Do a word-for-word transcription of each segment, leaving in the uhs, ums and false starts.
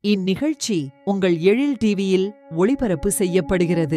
இந்நிகழ்ச்சி உங்கள் எழில் டிவியில் ஒளிபரப்பு செய்யப்படுகிறது.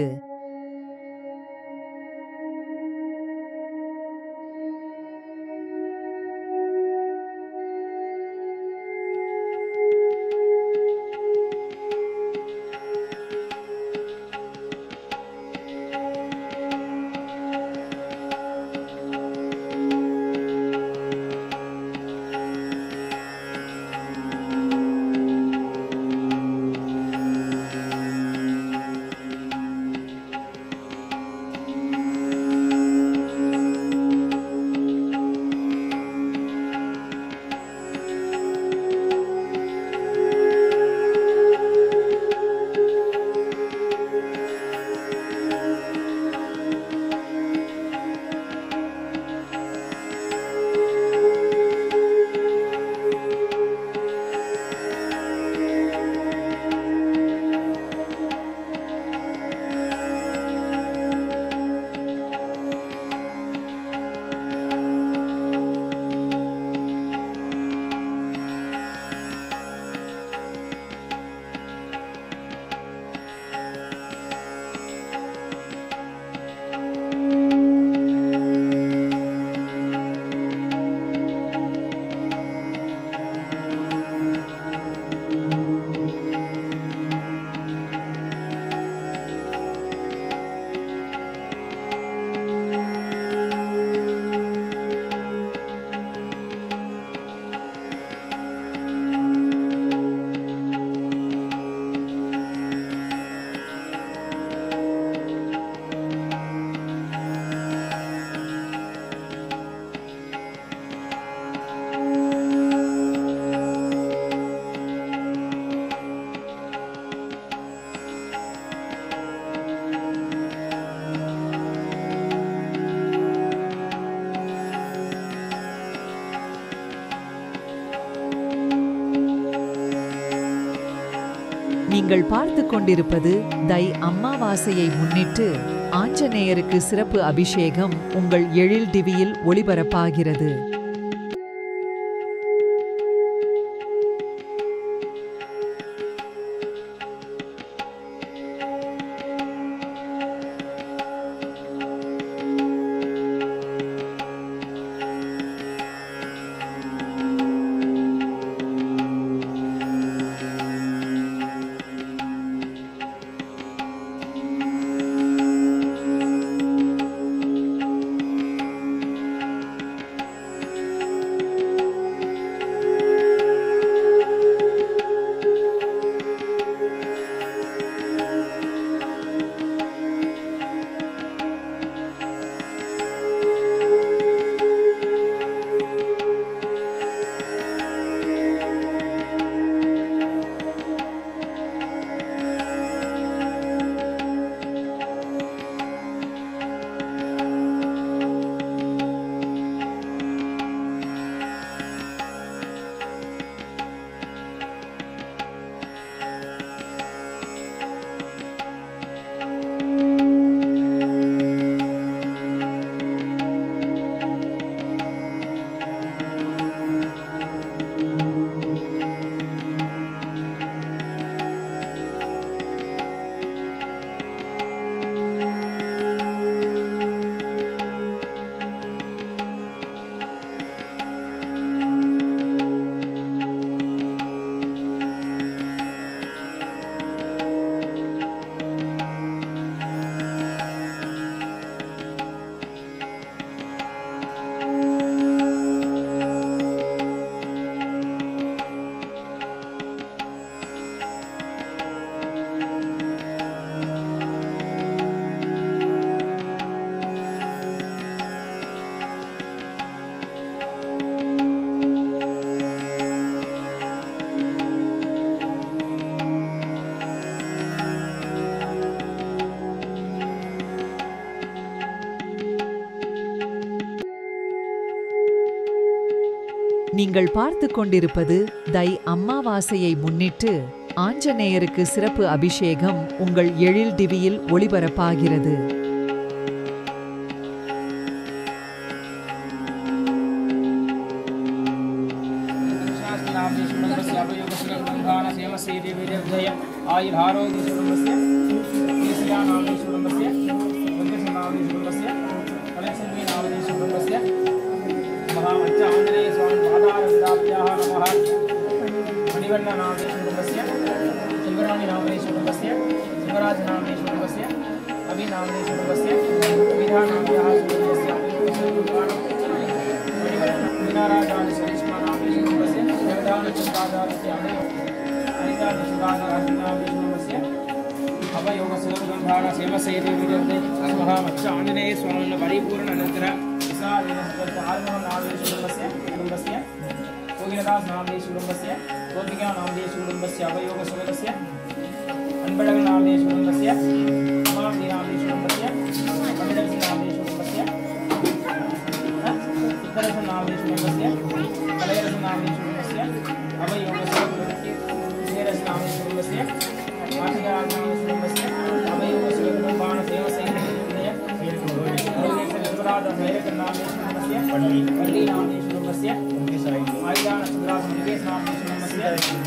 நீங்கள் பார்த்து கொண்டிருப்பது தை அம்மாவாசையை முன்னிட்டு ஆஞ்சநேயருக்கு சிறப்பு அபிஷேகம் உங்கள் எழில் டிவியில் ஒளிபரப்பாகிறது. நீங்கள் பார்த்து கொண்டிருப்பது தை அம்மாவாசையை முன்னிட்டு ஆஞ்சநேயருக்கு சிறப்பு அபிஷேகம் உங்கள் எழில் டிவியில் ஒளிபரப்பாகிறது. श्रीवीर्यजय आयुर्हारोग्यशुभस्य केशयानामशुभस्य वंकसनामशुभस्य कलेशनामशुभस्य महामच्च आंजनेय स्वामी पादारविदाभ्याः नमः मणिवर्णनामशुभस्य शिवराणीनामशुभस्य शिवराजनामशुभस्य अभिनामशुभस्य विधानाभ्याः शुभस्य मीनाराजानि श्रीष्मानामशुभस्य देवदानचन्द्रादास्य अनितादशुदानामशुभस्य अवयोगसुगन्धारा सेवसेति विद्यते महामच्च आंजनेय स्वामिन परिपूर्ण अनुग्रह विसारेण आत्मनामशुभस्य कुटुम्बस्य कोगिलदास नामदेशकुटुम्बस्य गोपिका नामदेशकुटुम्बस्य अवयोगसुगस्य अनबळग नामदेशकुटुम्बस्य समाधि नामदेशकुटुम्बस्य कमिदर्शि नामदेशकुटुम्बस्य इतरस नामदेशकुटुम्बस्य कलयरस नामदेशकुटुम्बस्य अवयोगसुगस्य विशेरस नामदेशकुटुम्बस्य मातिका नामदेशकुटुम्बस्य अवयोगसुगकुटुम्बान सेवसैनिकस्य निर्मलाद भैरक नामदेशकुटुम्बस्य पल्ली नामदेशकुटुम्बस्य आयुधान चंद्रास निकेश नामदेशकुटुम्बस्य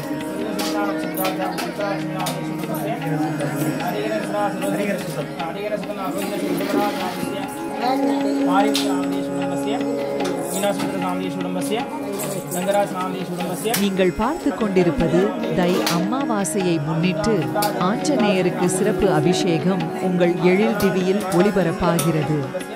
நீங்கள் பார்த்து கொண்டிருப்பது தை அமாவாசையை முன்னிட்டு ஆஞ்சநேயருக்கு சிறப்பு அபிஷேகம் உங்கள் எழில் டிவியில் ஒளிபரப்பாகிறது.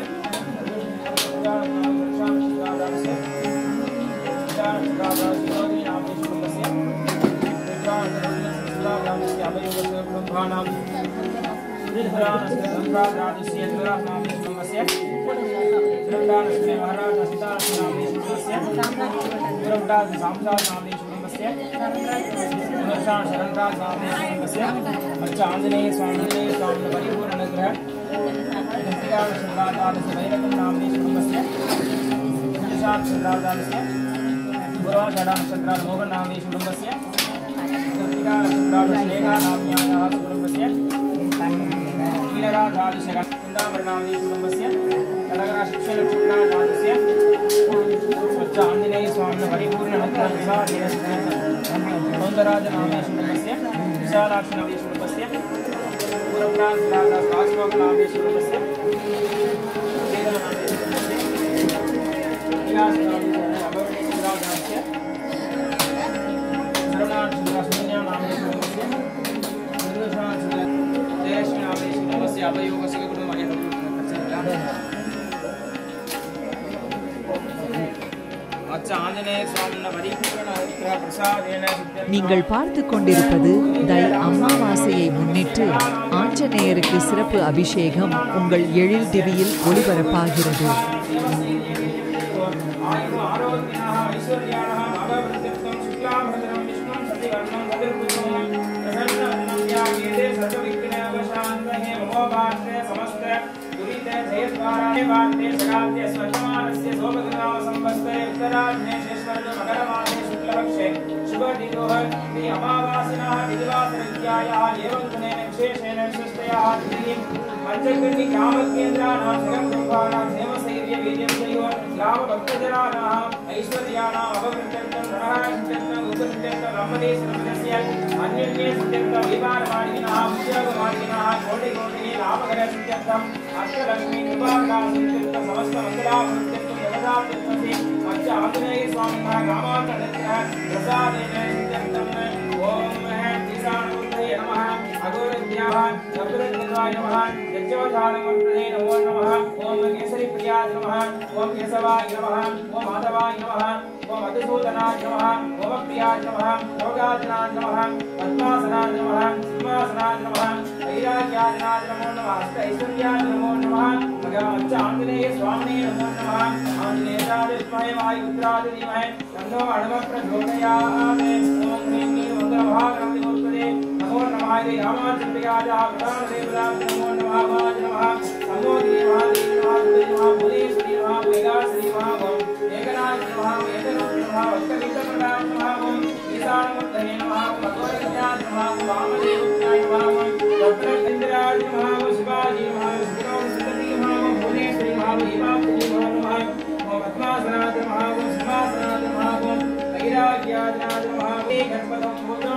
आंजनेय स्वामी स्वामी परिपूर्ण अनुग्रह मोहन नामदेशकुटुम्बस्य आंजनेय स्वामी परिपूर्ण सौंदराज नामदेशकुटुम्बस्य विशालाक्ष नामदेशकुटुम्बस्य नामदेशकुटुम्बस्य நீங்கள் பார்த்து கொண்டிருப்பது தை அமாவாசையை முன்னிட்டு ஆஞ்சநேயருக்கு சிறப்பு அபிஷேகம் உங்கள் எழில் டிவியில் ஒளிபரப்பாகிறது. गणपति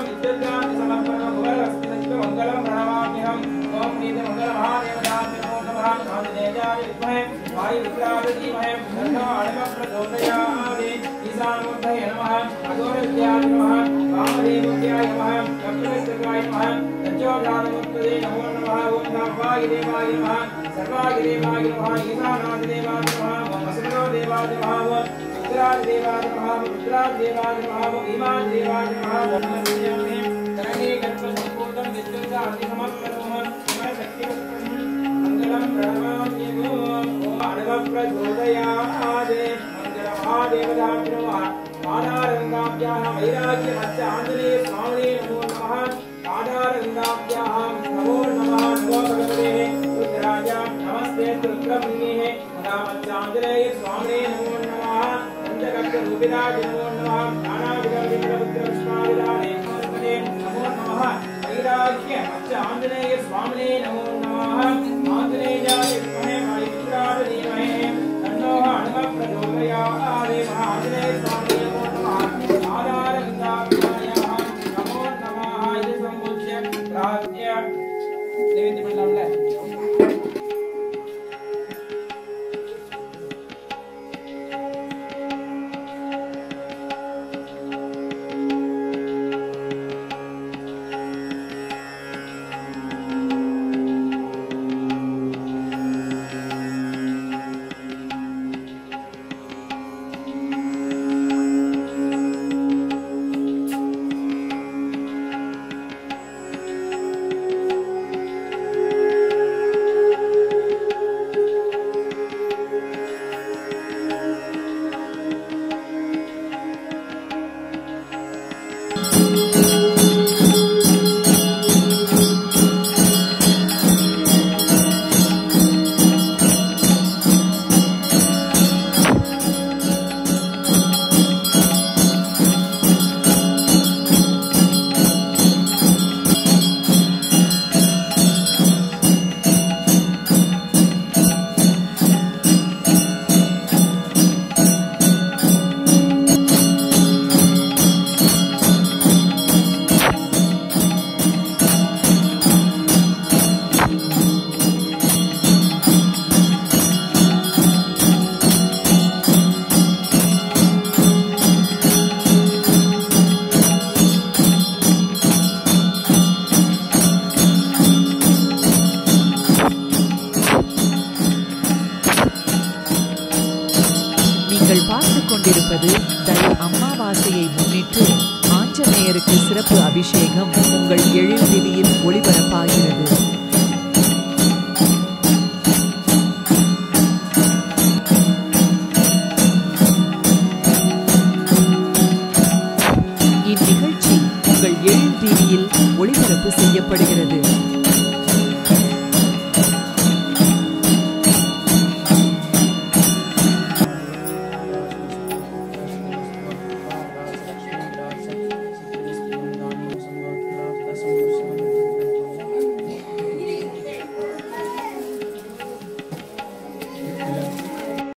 கொண்டிருப்பது தை அமாவாசையை முன்னிட்டு ஆஞ்சநேயருக்கு சிறப்பு அபிஷேகம் உங்கள் எழில் டிவியில் ஒளிபரப்பாகிறது.